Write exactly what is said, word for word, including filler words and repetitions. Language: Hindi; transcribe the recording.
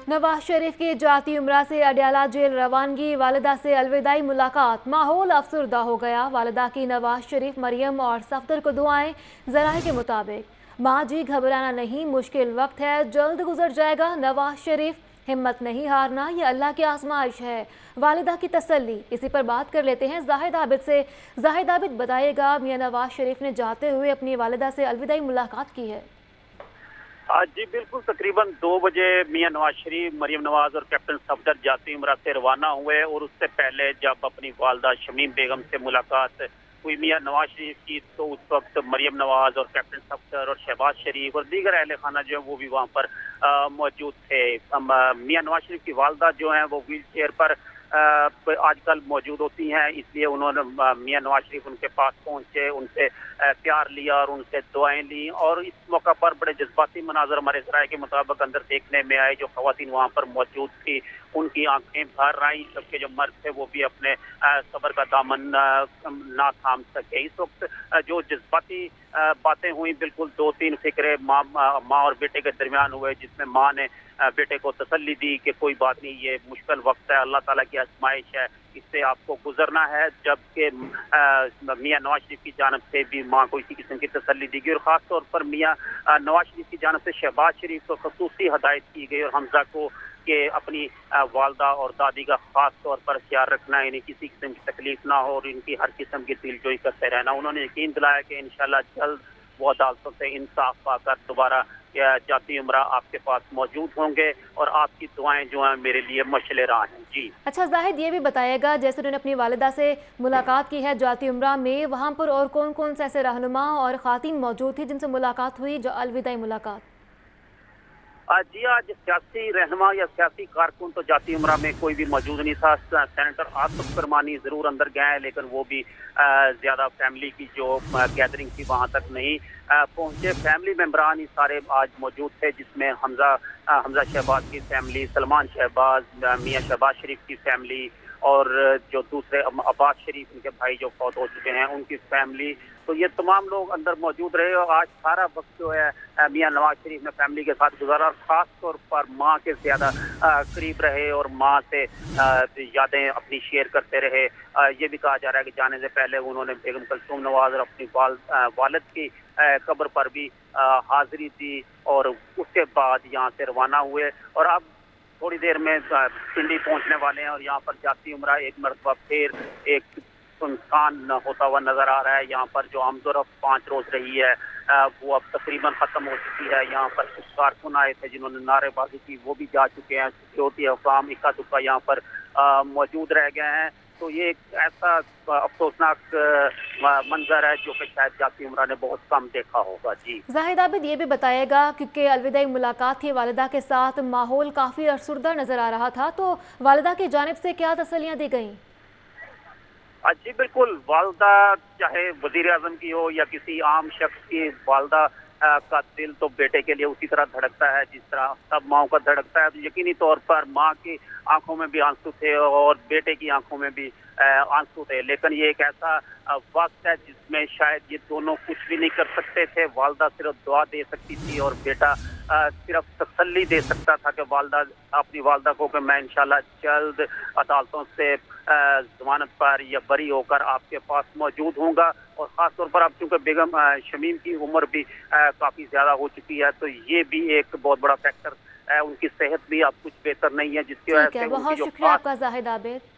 नवाज शरीफ की जाती उम्रा से अडियाला जेल रवानगी, वालिदा से अलविदाई मुलाकात, माहौल अफसरदा हो गया। वालिदा की नवाज शरीफ, मरियम और सफदर को दुआएं। जराए के मुताबिक, माँ जी घबराना नहीं, मुश्किल वक्त है, जल्द गुजर जाएगा। नवाज शरीफ, हिम्मत नहीं हारना, ये अल्लाह की आजमाइश है। वालिदा की तसल्ली। इसी पर बात कर लेते हैं जाहिद आबिद से। जाहिद आबिद, बताइएगा, मियां नवाज शरीफ ने जाते हुए अपनी वालिदा से अलविदाई मुलाकात की है। जी बिल्कुल, तकरीबन दो बजे मियां नवाज शरीफ, मरियम नवाज और कैप्टन सफदर जाती उम्रा से रवाना हुए और उससे पहले जब अपनी वालदा शमीम बेगम से मुलाकात हुई मियां नवाज शरीफ की, तो उस वक्त मरियम नवाज और कैप्टन सफदर और शहबाज शरीफ और दीगर अहले खाना जो है वो भी वहाँ पर मौजूद थे। मियां नवाज शरीफ की वालदा जो है वो व्हील चेयर पर आजकल मौजूद होती हैं, इसलिए उन्होंने मियां नवाज शरीफ उनके पास पहुंचे, उनसे प्यार लिया और उनसे दुआएं ली। और इस मौका पर बड़े जज्बाती मनाजर हमारे ज़राए के मुताबिक अंदर देखने में आए। जो खवातीन वहाँ पर मौजूद थी उनकी आंखें भर आई, जबकि जो मर्द थे वो भी अपने सब्र का दामन ना थाम सके। इस वक्त जो जज्बाती बातें हुई, बिल्कुल दो तीन फिक्रे माँ माँ और बेटे के दरमियान हुए, जिसमें माँ ने बेटे को तसल्ली दी कि कोई बात नहीं, ये मुश्किल वक्त है, अल्लाह ताला की आजमाइश है, इससे आपको गुजरना है। जबकि मियां नवाज शरीफ की जानब से भी माँ को इसी किस्म की तसल्ली दी गई और ख़ास तौर पर मियां नवाज शरीफ की जानब से शहबाज शरीफ को खसूसी हदायत की गई और हमजा को कि अपनी वालदा और दादी का खास तौर पर ख्याल रखना, इन्हें किसी किस्म की तकलीफ ना हो और इनकी हर किस्म की दिलजोई करते रहना। उन्होंने यकीन दिलाया कि इंशाल्लाह जल्द वो अदालतों से इंसाफ पाकर दोबारा जाती उम्रा आपके पास मौजूद होंगे और आपकी दुआएं जो हैं मेरे लिए मशले राह हैं। जी अच्छा जाहिद, ये भी बताइएगा, जैसे उन्होंने अपनी वालिदा से मुलाकात की है जाती उम्रा में, वहाँ पर और कौन कौन से ऐसे रहनुमा और खातिन मौजूद थी जिनसे मुलाकात हुई, जो अलविदाई मुलाकात? जी आज सियासी रहनुमा या सियासी कारकुन तो जाती उम्रा में कोई भी मौजूद नहीं था। सेनेटर आसिफ करमानी जरूर अंदर गए हैं, लेकिन वो भी ज्यादा फैमिली की जो गैदरिंग थी वहां तक नहीं पहुंचे। फैमिली मेंबरान ही सारे आज मौजूद थे, जिसमें हमजा हमजा शहबाज की फैमिली, सलमान शहबाज, मियां शहबाज शरीफ की फैमिली और जो दूसरे अब्बास शरीफ उनके भाई जो फौत हो चुके हैं उनकी फैमिली, तो ये तमाम लोग अंदर मौजूद रहे। और आज सारा वक्त जो है मियां नवाज शरीफ ने फैमिली के साथ गुजारा और ख़ास तौर पर माँ के ज़्यादा करीब रहे और माँ से यादें अपनी शेयर करते रहे। आ, ये भी कहा जा रहा है कि जाने से पहले उन्होंने बेगम कलसूम नवाज और अपनी वाल, वालिद की कब्र पर भी हाजिरी दी और उसके बाद यहाँ से रवाना हुए और अब थोड़ी देर में पिंडी पहुंचने वाले हैं। और यहाँ पर जाती उम्रा एक मरतबा फिर एक सुनसान होता हुआ नजर आ रहा है। यहाँ पर जो आमदोरफ पाँच रोज रही है वो अब तकरीबन खत्म हो चुकी है। यहाँ पर कुछ कारकुन आए थे जिन्होंने नारेबाजी की, वो भी जा चुके हैं। सिक्योरिटी अहकाम इक्का दुक्का यहाँ पर मौजूद रह गए हैं। तो ये एक ऐसा अफसोसनाक मंजर है जो कि शायद जाती उम्रा ने बहुत कम देखा होगा। जी जाहिद आबिद, ये भी बताइएगा, क्योंकि अलविदाई मुलाकात थी वालिदा के साथ, माहौल काफ़ी अफसरदा नज़र आ रहा था, तो वालिदा की जानिब से क्या तसल्लियाँ दी गई? जी बिल्कुल, वालदा चाहे वजीर आजम की हो या किसी आम शख्स की, वालदा का दिल तो बेटे के लिए उसी तरह धड़कता है जिस तरह सब माओं का धड़कता है। तो यकीनी तौर पर माँ की आंखों में भी आंसू थे और बेटे की आंखों में भी आंसू थे। लेकिन ये एक ऐसा वक्त है जिसमें शायद ये दोनों कुछ भी नहीं कर सकते थे। वालदा सिर्फ दुआ दे सकती थी और बेटा सिर्फ तसल्ली दे सकता था कि वालदा अपनी वालदा को कि मैं इंशाल्लाह जल्द अदालतों से जमानत पर या बरी होकर आपके पास मौजूद होऊंगा। और ख़ास तौर पर अब चूँकि बेगम शमीम की उम्र भी काफ़ी ज़्यादा हो चुकी है, तो ये भी एक बहुत बड़ा फैक्टर है। उनकी सेहत भी अब कुछ बेहतर नहीं है, जिसकी वजह से बहुत शुक्रिया आपका जाहिद आबिद।